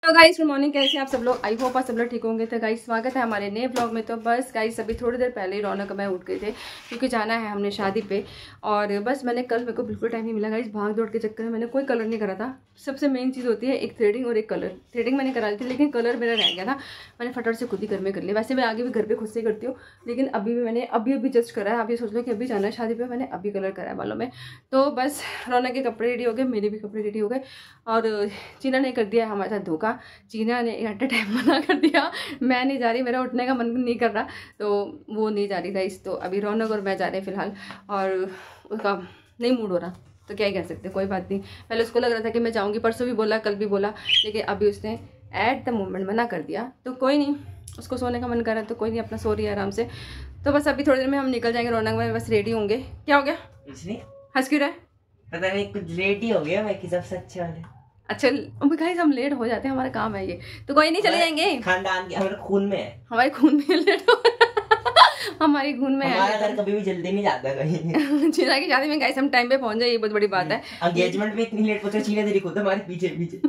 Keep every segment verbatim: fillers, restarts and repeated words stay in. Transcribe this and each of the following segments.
तो guys good morning, कैसे हैं आप सब लोग। आई होप आप सब लोग ठीक होंगे। तो गाइस स्वागत है हमारे नए ब्लॉग में। तो बस गाइस अभी थोड़ी देर पहले ही रौनक मैं उठ गए थे क्योंकि जाना है हमने शादी पे। और बस मैंने कल मेरे को बिल्कुल टाइम नहीं मिला गाइस, भाग दौड़ के चक्कर में मैंने कोई कलर नहीं करा था। सबसे मेन चीज़ होती है एक थ्रेडिंग और एक कलर। थ्रेडिंग मैंने करा ली थी लेकिन कलर मेरा रह गया था, मैंने फटाफट से खुद ही घर में कर लिया। वैसे मैं आगे भी घर पर खुद से करती हूँ लेकिन अभी भी मैंने अभी अभी जस्ट करा है। आप ये सोच लो कि अभी जाना है शादी पर, मैंने अभी कलर करा है बालों में। तो बस रौनक के कपड़े रेडी हो गए, मेरे भी कपड़े रेडी हो गए। और चीना ने कर दिया हमारे साथ धोखा। चीना ने एट ए टाइम मना कर दिया, मैं नहीं जा रही, मेरा उठने का मन नहीं कर रहा, तो वो नहीं जा रही था। इस तो अभी रौनक और मैं जा रहे हैं फिलहाल, और उसका नहीं मूड हो रहा तो क्या ही कह सकते, कोई बात नहीं। पहले उसको लग रहा था कि मैं जाऊंगी, परसों भी बोला, कल भी बोला, लेकिन अभी उसने एट द मोमेंट मना कर दिया। तो कोई नहीं, उसको सोने का मन कर रहा है तो कोई नहीं, अपना सो रही है आराम से। तो बस अभी थोड़ी देर में हम निकल जाएंगे। रौनक में बस रेडी होंगे। क्या हो गया, हंस क्यों रहा है? पता नहीं, कुछ लेट ही हो गया मैं कि सबसे अच्छे वाले। अच्छा गाइस, हम लेट हो जाते हैं, हमारा काम है ये। तो कोई नहीं, चले जाएंगे। खानदान के हमारे खून में है, हमारे खून में लेट हो हमारे खून में हमारा घर कभी भी जल्दी नहीं जाता कहीं। चीना की शादी में गाइस हम टाइम पे पहुंच जाए, ये बहुत बड़ी बात है। एंगेजमेंट में इतनी लेट पहुंचा, चीना तेरी खुद हमारे पीछे पीछे।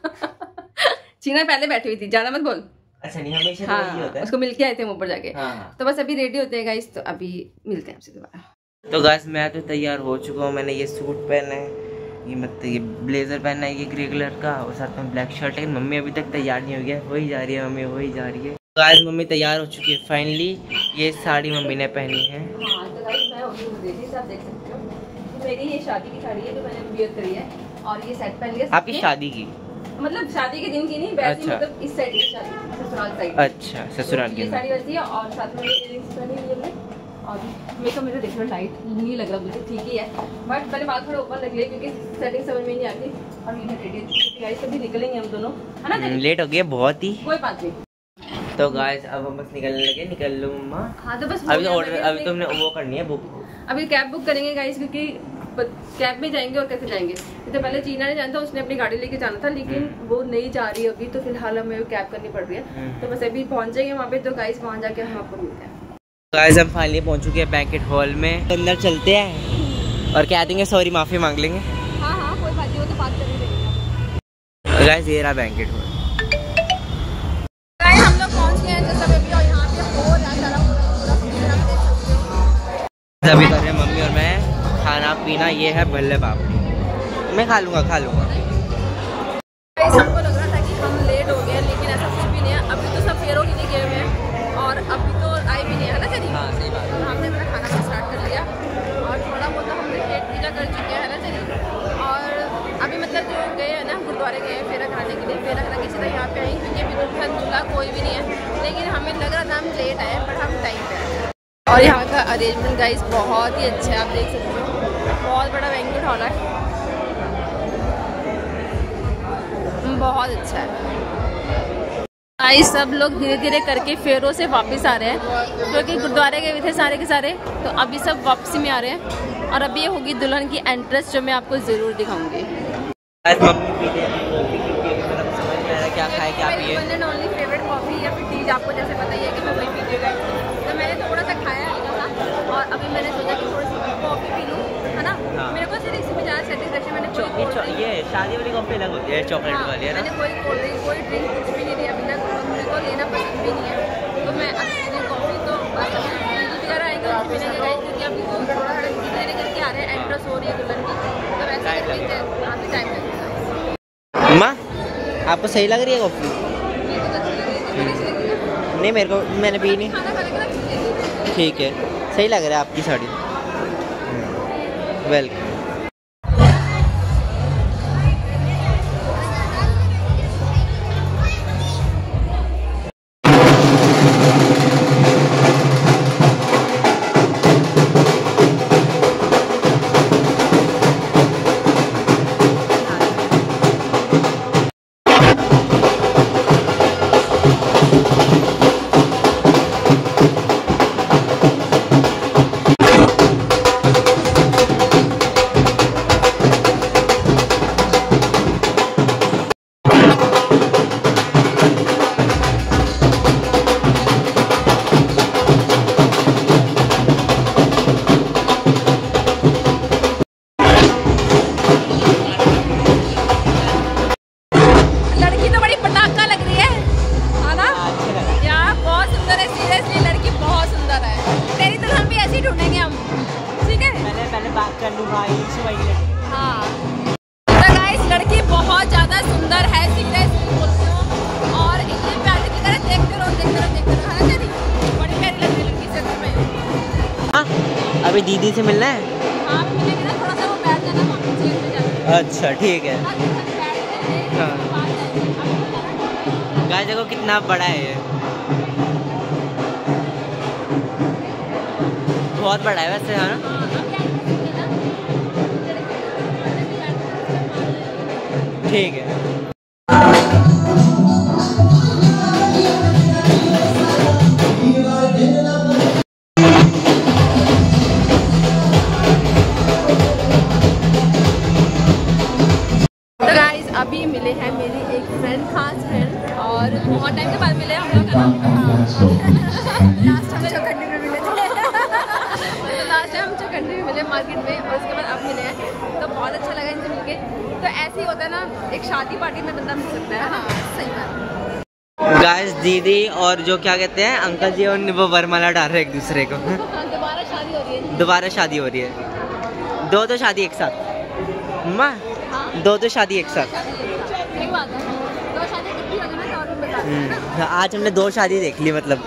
चीना पहले बैठी हुई थी, ज्यादा मत बोल। अच्छा नहीं, हमेशा हाँ, तो होता है। उसको मिलके आए थे हम ऊपर जाके। हाँ। तो बस अभी रेडी होते हैं गाइस, तो अभी मिलते हैं आपसे दोबारा। तो गाइस मैं तो तैयार हो चुका हूँ। मैंने ये सूट पहना है, ये मतलब ये ब्लेजर पहना है, ये ग्रे कलर का, और साथ में ब्लैक शर्ट है। मम्मी अभी तक तैयार नहीं हो गया, हो ही जा रही है मम्मी, हो ही जा रही है। गाइस मम्मी तैयार हो चुकी है फाइनली। ये साड़ी मम्मी ने पहनी है। हाँ, तो गाइस मैं ऑर्डर दे दी, आप देख सकते हो। मेरी ये शादी की साड़ी है जो मैंने वियर करी है, और ये सेट पहन लिया। आपकी शादी की? मतलब शादी के दिन की नहीं, वैसे अच्छा। मतलब इस साइड की शादी, ससुराल साइड। अच्छा, ससुराल की ये साड़ी वैसी है, और साथ में इयररिंग्स पहनी हुई है मैंने। और मेकअप मेरा देखना लाइट नहीं लग रहा मुझे, ठीक ही है, बट मैंने बाल थोड़ा ऊपर लग लिया क्योंकि सेटिंग समझ में नहीं आती। और ये रेडी गाइस, अभी निकलेंगे हम दोनों, है ना? लेट हो गया बहुत ही, कोई बात नहीं। तो गाइस अब हम बस निकलने लगे। निकल लो मम्मा। हाँ तो बस अभी ऑर्डर, अभी तुमने वो करनी है बुक। अभी कैब बुक करेंगे गाइस, क्योंकि कैब में जाएंगे और कैसे जाएंगे। तो पहले चीना ने जाना था, उसने अपनी गाड़ी लेके जाना था, लेकिन वो नहीं जा रही अभी, तो फिलहाल हमें कैब करनी पड़ रही है। तो बस अभी पहुंच जाएंगे वहाँ पे। तो गाइस वहाँ जाके हम आपको मिलते हैं। गाइस हम फाइनली पहुंच चुके हैं बैंकेट हॉल में। अंदर चलते हैं और कह देंगे सॉरी, माफी मांग लेंगे। हाँ हाँ कोई बात नहीं, वो तो बात कर ही लेंगे। गाइस ये रहा बैंकेट हॉल। गाइस हम लोग पहुंच गए हैं जैसा अभी, और यहाँ पे हो रहा सारा पूरा पूरा देख सकते हो। अभी कर रहे हैं मम्मी और मैं खाना पीना। ये है भल्ले पापड़ी, मैं खा लूंगा खा लूंगा गाइस हमको लग रहा था कि हम लेट हो गए, लेकिन ऐसा कुछ भी नहीं है। अभी तो सब फेरों की गए हुए हैं और अभी तो आई भी नहीं है ना चली। हाँ सही बात है। तो हमने अपना खाना स्टार्ट कर लिया और थोड़ा बहुत हमने पेट पूजा कर चुके हैं ना चली। और अभी मतलब जो गए हैं ना गुरुद्वारे गए हैं फेरा कराने के लिए, फेरा करा के सीधा यहाँ पे आई, क्योंकि अभी दुल्हन दूल्हा कोई भी नहीं है। लेकिन हमें लग रहा था हम लेट आए, पर हम टाइम पे आए। और यहाँ का अरेंजमेंट गाइस बहुत ही अच्छा है, आप देख सकते हो। बहुत बड़ा बैंक्वेट हॉल है, बहुत अच्छा है। गाइस सब लोग धीरे धीरे करके फेरों से वापस आ रहे हैं, क्योंकि गुरुद्वारे गए थे सारे के सारे, तो अभी सब वापसी में आ रहे हैं। और अभी ये होगी दुल्हन की एंट्रेंस, जो मैं आपको जरूर दिखाऊंगी। क्या खाए क्या पिए? ओनली फेवरेट कॉफी या फिर टी, आपको जैसे बताइए कि मैं वही पीती हूँ। तो मैंने थोड़ा सा खाया था और अभी मैंने सोचा कि थोड़ी सी कॉफी पी लूँ, है ना? हाँ। मेरे को सिर्फ इसमें ज़्यादा सेटिस्फेक्शन, मैंने कोई ये शादी वाली कॉफी अलग होती है, चॉकलेट हाँ, वाली है ना? मैंने कोई कोल्ड ड्रिंक कोई ड्रिंक कुछ भी नहीं लिया अभी तक, और मेरे को लेना पसंद भी नहीं है। तो मैं अभी कॉफी तो बस वगैरह आएंगे और पीने के गाइस, क्योंकि अभी वो थोड़ा थोड़ा धीरे करके आ रहे हैं, एंट्रेंस हो रही है दुल्हन की, तो वैसे करके काफ़ी टाइम लगेगा। माँ आपको सही लग रही है कॉफी? नहीं मेरे को, मैंने पी नहीं। ठीक है, सही लग रहा है आपकी साड़ी। वेलकम। पटाखा लग रही है, है ना यार, बहुत सुंदर है, सीरियसली लड़की बहुत सुंदर है। तेरी दुल्हन भी ऐसी ढूंढेंगे हम, ठीक है? पहले पहले बात कर लूँ भाई, हाँ। तो गाइस लड़की बहुत ज्यादा सुंदर है, सीरियसली बोलती हूँ, और इतनी प्यारी की तरह देखते रहो देखते रहो देखते रहो, है ना तेरी? बड़ी प्यारी लग रही है लड़की से तुम्हें। हाँ अभी दीदी से मिलना है? हाँ मिलेंगे ना, थोड़ा सा वो बैठ जाना, वहाँ चेयर पे जाना। अच्छा ठीक है। हाँ गाइस देखो कितना बड़ा है ये, बहुत बड़ा है वैसे, है ना? ठीक है। तो गाइस अभी मिले हैं मेरी एक फ्रेंड, खास फ्रेंड, और बहुत टाइम के बाद मिले हम लोग। लास्ट टाइम चौखंडी में मिले थे तो लास्ट टाइम हम चौखंडी में मिले मार्केट में, और उसके बाद अब मिले हैं, तो बहुत अच्छा लगा इनसे मिलके। तो ऐसे ही होता है ना, एक शादी पार्टी में बंदा मिल सकता है। हाँ सही बात। गाइस दीदी और जो क्या कहते हैं अंकल जी, और वो वरमाला डाल रहे हैं एक दूसरे को। दोबारा शादी हो रही है, दोबारा शादी हो रही है, दो दो शादी एक साथ माँ, दो दो शादी एक साथ। एक बात है, दो शादी कितनी हो गई ना, और भी बता देना। आज हमने दो शादी देख ली मतलब।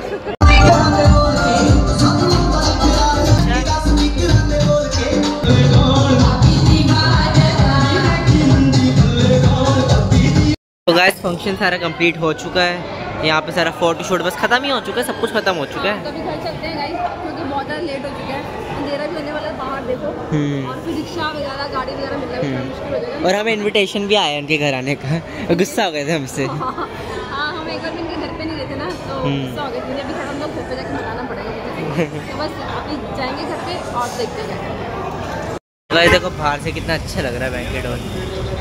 तो गाइस फंक्शन सारा कंप्लीट हो चुका है, यहाँ पे सारा फोटो शूट बस खत्म ही हो चुका है, सब कुछ खत्म हो चुका है। तो अभी घर चलते हैं गाइस, क्योंकि बहुत ज़्यादा लेट हो चुका है, अंधेरा भी होने वाला है बाहर देखो, और फिर रिक्शा वगैरह गाड़ी वगैरह मिलना भी मुश्किल हो जाएगा। और हमें इनविटेशन भी आया उनके घर आने का, गुस्सा हो गए थे हमसे। हाँ हम एक बार भी इनके घर पे नहीं गए थे ना, तो गुस्सा हो गए थे। अभी थोड़ा हम लोग घर पे जाकर मनाना पड़ेगा मुझे, तो बस अभी जाएंगे घर पे और देखते हैं। गाइस देखो बाहर से कितना अच्छा लग रहा है बैंक्वेट हॉल,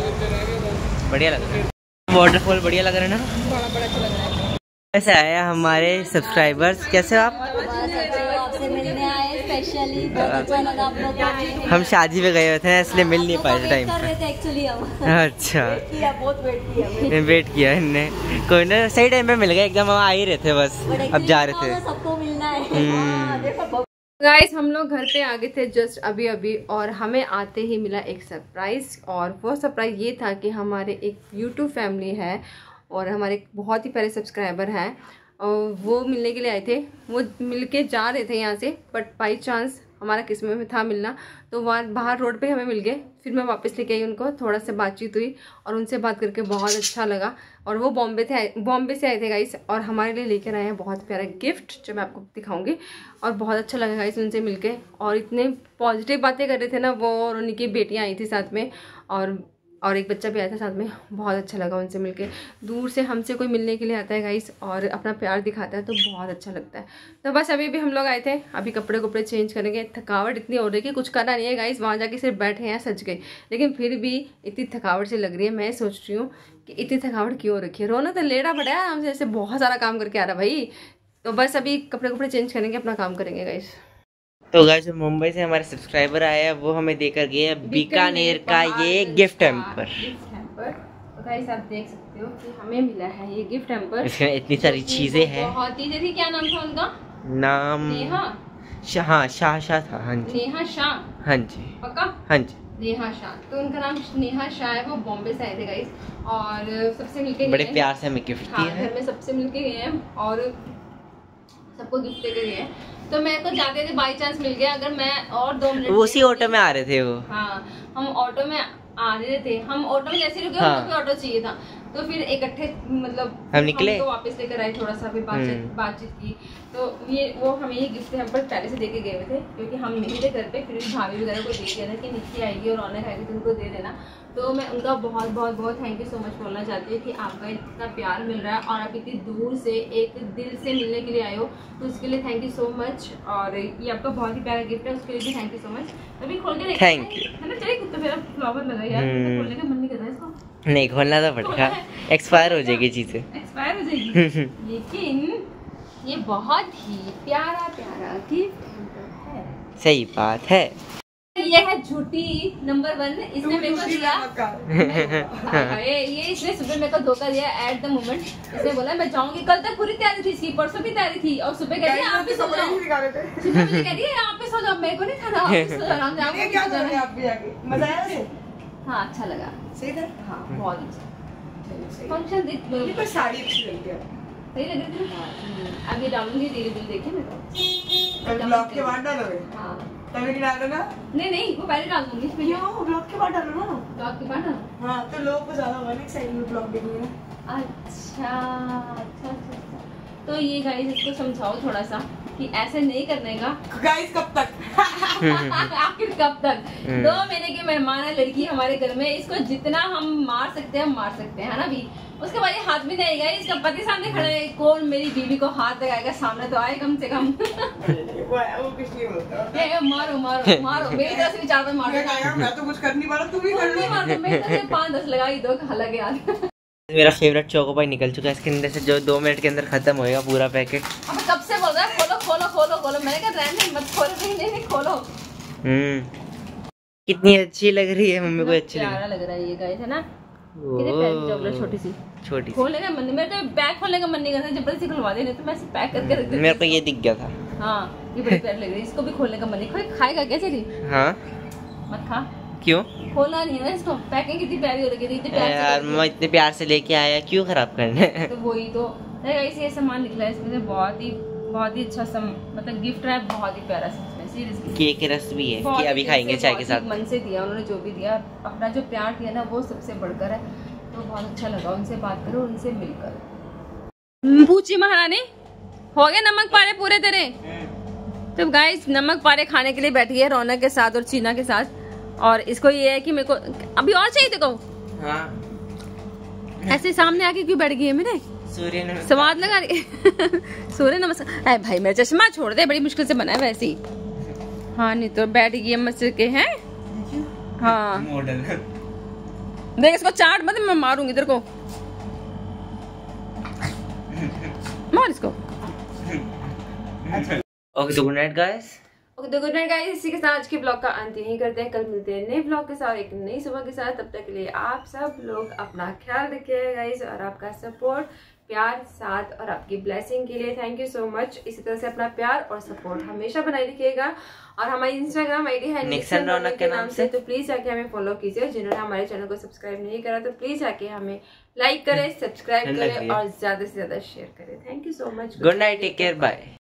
बढ़िया लग रहा है, वाटरफॉल बढ़िया लग रहा है ना, बड़ा बड़ा अच्छा लग रहा है। कैसे आए हमारे सब्सक्राइबर्स, कैसे हो आप? आपसे मिलने आए स्पेशली, बहुत अच्छा लगा आप लोगों को। हम शादी पे गए हुए थे इसलिए मिल नहीं पाए टाइम पे। एक्चुअली हम अच्छा किया, बहुत वेट किया, वेट किया इनने, कोई ना सही टाइम पे मिल गए, एकदम हम आ ही रहे थे बस, अब जा रहे थे। सबको मिलना है। गाइस हम लोग घर पे आ गए थे जस्ट अभी अभी, और हमें आते ही मिला एक सरप्राइज़, और वो सरप्राइज़ ये था कि हमारे एक यूट्यूब फैमिली है और हमारे बहुत ही प्यारे सब्सक्राइबर हैं, और वो मिलने के लिए आए थे। वो मिलके जा रहे थे यहाँ से, बट बाई चांस हमारा किस्मत में था मिलना, तो वहाँ बाहर रोड पे हमें मिल गए। फिर मैं वापस लेके आई उनको, थोड़ा सा बातचीत हुई और उनसे बात करके बहुत अच्छा लगा। और वो बॉम्बे थे बॉम्बे से आए थे गाइस, और हमारे लिए लेकर आए हैं बहुत प्यारा गिफ्ट जो मैं आपको दिखाऊंगी, और बहुत अच्छा लगा गाइस उनसे मिलके। और इतने पॉजिटिव बातें कर रहे थे ना वो, और उनकी बेटियाँ आई थी साथ में, और और एक बच्चा भी आया था साथ में। बहुत अच्छा लगा उनसे मिलके। दूर से हमसे कोई मिलने के लिए आता है गाइस और अपना प्यार दिखाता है तो बहुत अच्छा लगता है। तो बस अभी भी हम लोग आए थे, अभी कपड़े कपड़े चेंज करेंगे। थकावट इतनी हो रही है कि कुछ करना नहीं है गाइस, वहाँ जाके सिर्फ बैठे हैं सज गए, लेकिन फिर भी इतनी थकावट से लग रही है। मैं सोच रही हूँ कि इतनी थकावट क्यों रखी है, रोना तो लेना पड़ा है आराम से, ऐसे बहुत सारा काम करके आ रहा भाई। तो बस अभी कपड़े कपड़े चेंज करेंगे, अपना काम करेंगे गाइस। तो गाइस जो मुंबई से हमारे सब्सक्राइबर आए हैं वो हमें देकर गए हैं बीकानेर का ये गिफ्ट हैम्पर। तो गाइस आप देख सकते हो कि हमें मिला है ये गिफ्ट हैम्पर। इसमें इतनी सारी चीजें हैं। बहुत चीजें थी। क्या नाम था उनका? नाम नेहा शाह। हाँ शाह शाह था। हाँ जी नेहा शाह। हाँ जी पक्का? हाँ जी नेहा शाह। तो उनका नाम नेहा शाह है, वो बॉम्बे से आए थे गाइस और सबसे मिलके बड़े प्यार से हमें गिफ्ट दिया है। घर में सबसे मिलके गए हैं और सबको गिफ्ट देके गए हैं। तो मैं तो जाते थे बाई चांस मिल गया, अगर मैं और दो मिनट उसी ऑटो में आ रहे थे वो। हाँ हम ऑटो में आ रहे थे, हम ऑटो में जैसे रुके हाँ। उनको ऑटो चाहिए था, तो फिर इकट्ठे मतलब हम निकले तो वापस लेकर आए, थोड़ा सा भी बातचीत बातचीत की। तो ये वो हमें ये गिफ्ट हम पर पहले से देके गए हुए थे, क्योंकि हम नहीं थे घर पे, फिर भाभी वगैरह को दे दिया था कि निक्की आएगी और रौनक आएगी तो उनको दे देना। तो मैं उनका बहुत बहुत बहुत थैंक यू सो मच बोलना चाहती हूँ कि आपका इतना प्यार मिल रहा है और आप इतनी दूर से एक दिल से मिलने के लिए आए हो, तो उसके लिए थैंक यू सो मच। और ये आपका बहुत ही प्यारा गिफ्ट है, उसके लिए भी थैंक यू सो मच। अभी खोल के थैंक यू है ना। चलिए तो मेरा फ्लावर लगा यार, खोलने का मन नहीं कर रहा है इसको। नहीं खोलना तो पड़ेगा, एक्सपायर हो जाएगी चीजें, एक्सपायर हो जाएगी। लेकिन ये बहुत ही प्यारा प्यारा गिफ्ट है। सही बात है। ये है झूठी नंबर वन, इसने मेरे को दिया ये ये इसने सुबह मेरे को धोखा दिया एट द मोमेंट। इसने बोला मैं जाऊंगी, कल तक पूरी तैयारी थी इसकी, परसों भी तैयारी थी, और सुबह कह रही है आप भी सो जाओ, सुबह मुझे कह रही है आप भी सो जाओ, मेरे को नहीं था आप भी सो जाओ आराम से, आपको क्या कर रहे हैं आप भी आके, मजा आया वैसे? हाँ अच्छा लगा, सही था, हाँ बहुत अच्छा फंक्शन देख, पर साड़ी अच्छी लगी है, सही लग रही थी। अभी डालूंगी तेरे दिल देखे मैं तो ब्लॉग के बाद डालोगे? हाँ तभी नहीं डालो ना? नहीं नहीं वो पहले डाल दूंगी, क्यों ब्लॉग के बाद डालो ना, ब्लॉग के बाद ना, हाँ तो लोगों को ज्यादा होगा ना एक्साइटमेंट ब्लॉग देखने में। अच्छा अच्छा अच्छा, तो ये गाइस इसको समझाओ थोड़ा सा कि ऐसे नहीं करने का। गाइस कब तक आखिर कब तक? दो महीने की मेहमान है लड़की हमारे घर में, इसको जितना हम मार सकते हैं हम मार सकते हैं, है ना भी। उसके बाद ये हाथ भी नहीं आएगा, इसका पति सामने खड़े है, कौन मेरी बीवी को हाथ लगाएगा, सामने तो आए कम से कम। वो कुछ नहीं बोलता, ये मारो मारो मारो, मेरी तरफ से भी चार बार मारो, मैं तो कुछ कर नहीं पा रहा, तुम ही कर लो, मारो मेरी तरफ से पाँच दस लगाई दो हालांकि आज। मेरा फेवरेट चोकोपाई निकल चुका है इसके अंदर से, जो दो मिनट के अंदर खत्म होएगा पूरा पैकेट। अब कब से बोल रहा है खोलो खोलो खोलो खोलो, मैंने कहा रहने मत खोलो, नहीं नहीं नहीं खोलो। हम्म कितनी अच्छी लग रही है मम्मी को, अच्छी प्यारा लग रहा है ये गाइस, है ना? कितनी प्यारी चॉकलेट, छोटी सी छोटी खोलने का मन, मेरे तो बैग खोलने का मन नहीं करता, जबरदस्ती खुलवा दे, नहीं तो मैं पैक करके रख देती। मेरे को ये दिख गया था। हाँ ये बड़ी प्यारी लग रही है, इसको भी खोलने का मन नहीं, कोई खाएगा क्या चली? हाँ मत खा, क्यों? खोलना नहीं है ना इसको, पैकिंग कितनी प्यारी हो रही है, इतने प्यार यार मैं इतने प्यार से लेके आया, क्यों खराब करने? तो वही तो ऐसे ये सामान निकला है इसमें से, बहुत ही बहुत ही अच्छा सम मतलब गिफ्ट है, बहुत ही प्यारा सच में, सीरियसली। केक के रस भी है कि अभी खाएंगे चाय के साथ। मन से दिया उन्होंने, जो भी दिया अपना जो प्यार दिया ना वो सबसे बढ़कर है, तो बहुत अच्छा लगा उनसे बात करो, उनसे मिलकर। पूछी महारानी हो गए नमक पारे पूरे तेरे? तो गाइस नमक पारे खाने के लिए बैठी है रौनक के साथ और चीना के साथ, और इसको ये है कि मेरे को अभी और चाहिए देखो। हाँ ऐसे सामने आके क्यों बैठ गई है मेरे? सूर्य नमस्कार स्वाद लगा रही सूर्य नमस्कार। अरे भाई मेरा चश्मा छोड़ दे, बड़ी मुश्किल से बना है वैसे ही। हाँ नहीं तो बैठ गई है मस्जिद के हैं। हाँ मॉडल देख इसको चाट मत, मैं मारूंगी इधर को, मार इसको। ओके तो गुड नाइट गाइस। ओके तो गुड नाइट गाइस, इसी के साथ आज के ब्लॉग का अंत यहीं करते हैं, कल मिलते हैं नए ब्लॉग के साथ एक नई सुबह के साथ। तब तक के लिए आप सब लोग अपना ख्याल रखिए गाइस, और आपका सपोर्ट प्यार साथ और आपकी ब्लेसिंग के लिए थैंक यू सो मच। इसी तरह से अपना प्यार और सपोर्ट हमेशा बनाए रखिएगा, और हमारी इंस्टाग्राम आईडी है निक्सन रौनक के नाम से, तो प्लीज जाके हमें फॉलो कीजिए। जिन्होंने हमारे चैनल को सब्सक्राइब नहीं करा तो प्लीज जाके हमें लाइक करें, सब्सक्राइब करें और ज्यादा से ज्यादा शेयर करें। Thank you so much, good night, take care, bye.